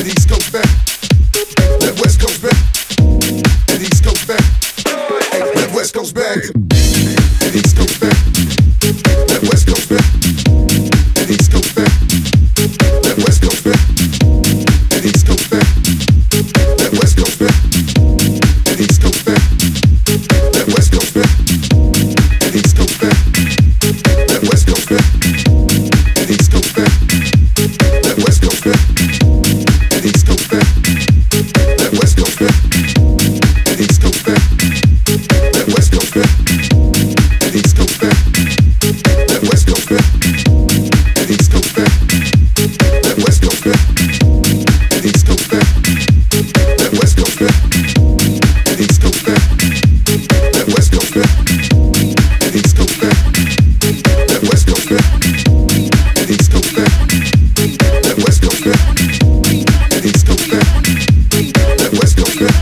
and East Coast back. That West Coast back, and East Coast back. That West Coast back, and East Coast back. That West Coast back, and East Coast back. That West Coast back, and East Coast back. That West Coast back, and East Coast back. That West Coast back, and East Coast back. That West Coast back, and East Coast back. That West Coast back, and East Coast back. That West Coast back, and East Coast back. That West Coast back, and East Coast back. That West Coast back, and East Coast back. That West Coast back, and East Coast back. That West Coast back, and East Coast back. That West Coast back, and East Coast back. That West Coast back, and East Coast back. That West Coast back, and East Coast back. That West Coast back.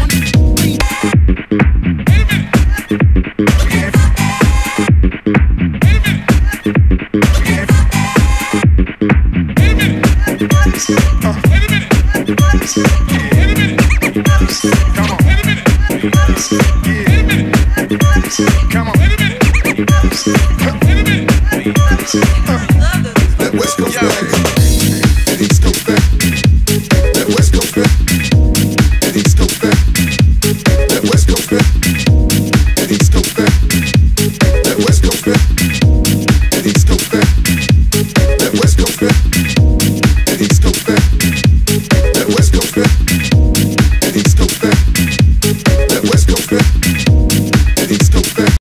Come on. That West Coast back.